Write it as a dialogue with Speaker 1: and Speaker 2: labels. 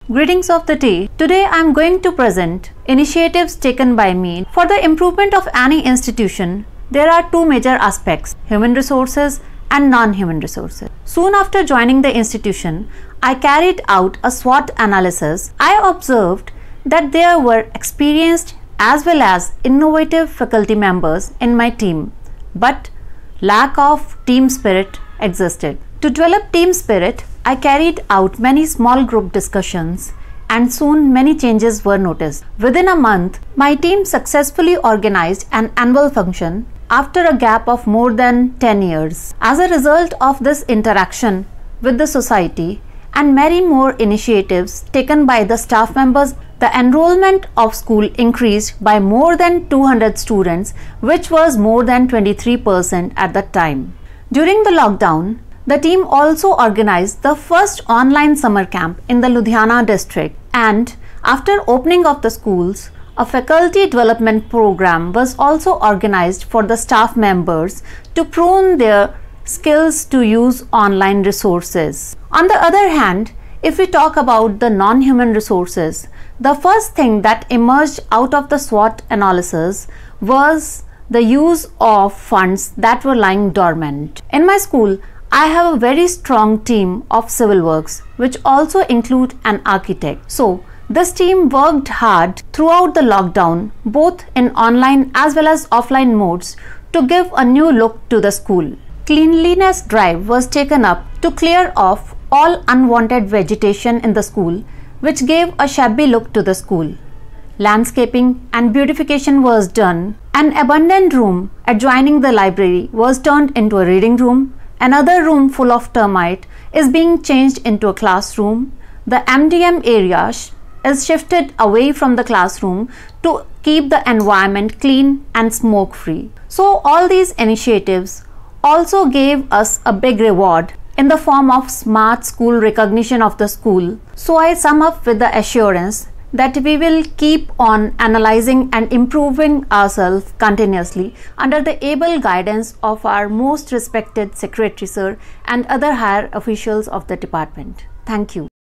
Speaker 1: Greetings of the day. Today I am going to present initiatives taken by me. For the improvement of any institution, there are two major aspects: human resources and non-human resources. Soon after joining the institution, I carried out a SWOT analysis. I observed that there were experienced as well as innovative faculty members in my team, but lack of team spirit existed. To develop team spirit, I carried out many small group discussions and soon many changes were noticed. Within a month, my team successfully organized an annual function after a gap of more than 10 years. As a result of this interaction with the society and many more initiatives taken by the staff members, the enrollment of school increased by more than 200 students, which was more than 23% at that time. During the lockdown, the team also organized the first online summer camp in the Ludhiana district, and after opening of the schools, a faculty development program was also organized for the staff members to prune their skills to use online resources. On the other hand, if we talk about the non-human resources, the first thing that emerged out of the SWOT analysis was the use of funds that were lying dormant. In my school, I have a very strong team of civil works, which also include an architect. So, this team worked hard throughout the lockdown, both in online as well as offline modes, to give a new look to the school. Cleanliness drive was taken up to clear off all unwanted vegetation in the school, which gave a shabby look to the school. Landscaping and beautification was done. An abandoned room adjoining the library was turned into a reading room. Another room full of termite is being changed into a classroom. The MDM area is shifted away from the classroom to keep the environment clean and smoke free. So all these initiatives also gave us a big reward in the form of smart school recognition of the school. So I sum up with the assurance that we will keep on analyzing and improving ourselves continuously under the able guidance of our most respected Secretary Sir and other higher officials of the department. Thank you.